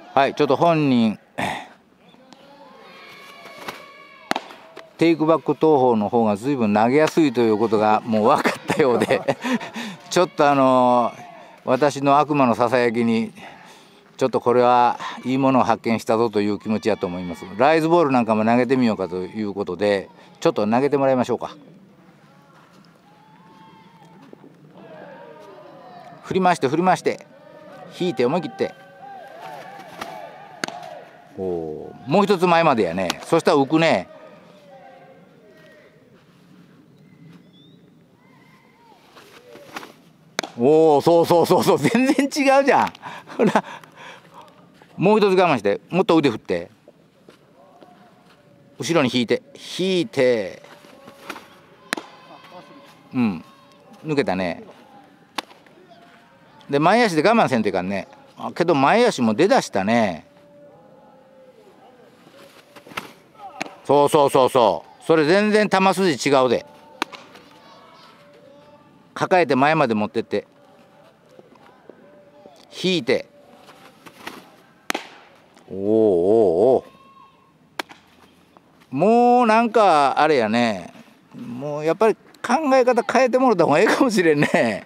はい、ちょっと本人テイクバック投法の方が随分投げやすいということがもう分かったようでちょっと私の悪魔のささやきにちょっとこれはいいものを発見したぞという気持ちやと思います。ライズボールなんかも投げてみようかということでちょっと投げてもらいましょうか。振り回して振り回して引いて思い切ってもう一つ前までやね。そしたら浮くね。おお、そうそうそうそう、全然違うじゃん。ほらもう一つ我慢して、もっと腕振って後ろに引いて引いて、抜けたね。で前足で我慢せんといかんね。けど前足も出だしたね。そうそうそうそう、それ全然球筋違うで。抱えて前まで持ってって引いて、おおもうなんかあれやね。もうやっぱり考え方変えてもらった方がええかもしれんね。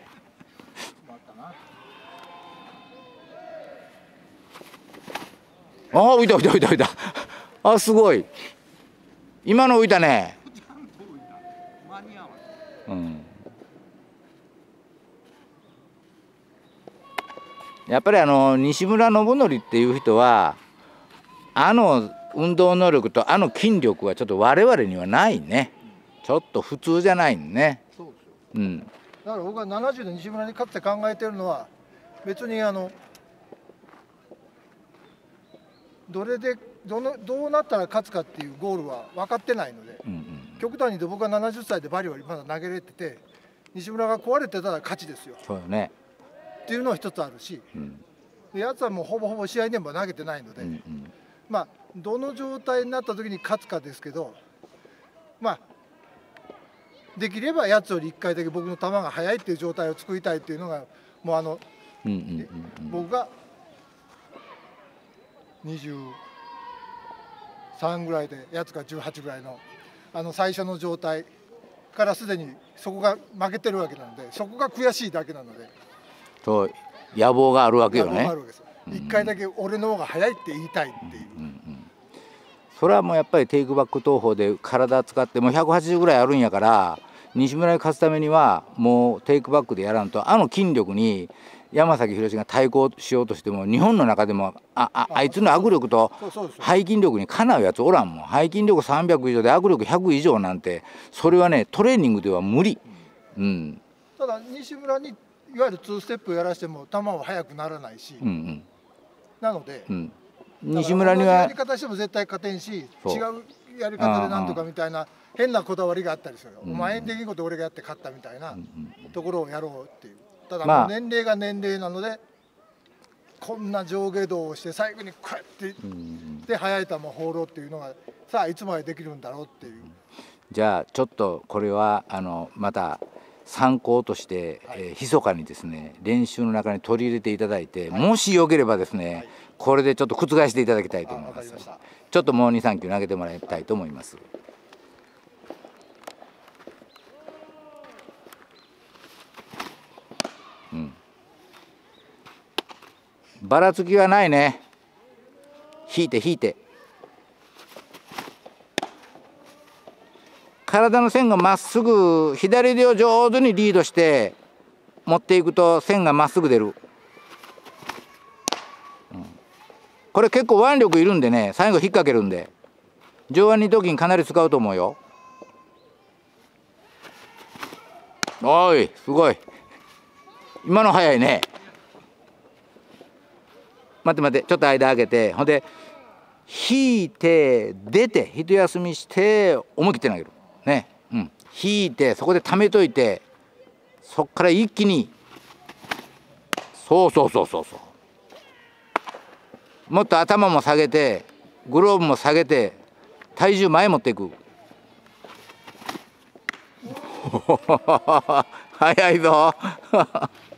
ああ、浮いた浮いた浮いた浮いた。あ、すごい。今の浮いたね。やっぱり西村信則っていう人は運動能力と筋力はちょっと我々にはないね。ちょっと普通じゃないね。 そうですよ。だから僕は70で西村に勝って考えてるのは別にどうなったら勝つかっていうゴールは分かってないので、極端に言うと僕は70歳でバリバリまだ投げれてて西村が壊れてたら勝ちですよ。 そうよね。 っていうのは一つあるし、やつはもうほぼほぼ試合でも投げてないので、まあどの状態になった時に勝つかですけど、まあできればやつより1回だけ僕の球が速いっていう状態を作りたいっていうのがもう僕が23ぐらいでやつが18ぐらいの最初の状態からすでにそこが負けてるわけなので、そこが悔しいだけなので。 と野望があるわけよね。 1回だけ俺の方が速いって言いたいっていう。 それはもうやっぱりテイクバック投法で体使ってもう180ぐらいあるんやから、西村に勝つためにはもうテイクバックでやらんと筋力に山崎宏が対抗しようとしても日本の中でもあいつの握力と背筋力にかなうやつおらんもん。背筋力300以上で握力100以上なんてそれはねトレーニングでは無理。 ただ西村にいわゆる2ステップやらしても球は速くならないし、なので、西村にはやり方しても絶対勝てんし、違うやり方でなんとかみたいな変なこだわりがあったりするよ。お前できること俺がやって勝ったみたいなところをやろうっていう。ただもう年齢が年齢なのでこんな上下動をして最後にこうやってで速い球を放ろうっていうのがさあいつまでできるんだろうっていう。 じゃあちょっとこれはまた参考として、密かにですね練習の中に取り入れていただいて、もしよければですね、これでちょっと覆していただきたいと思います。ちょっともう2、3球投げてもらいたいと思います。ばらつきはないね。引いて引いて体の線がまっすぐ、左腕を上手にリードして持っていくと線がまっすぐ出る。これ結構腕力いるんでね、最後引っ掛けるんで上腕二頭筋かなり使うと思うよ。おいすごい、今の早いね。待って待って、ちょっと間空けて、ほんで引いて出て一休みして思い切って投げるね。引いてそこで溜めといて、そっから一気に、そうそうそうそうそう、もっと頭も下げてグローブも下げて体重前持っていく早いぞ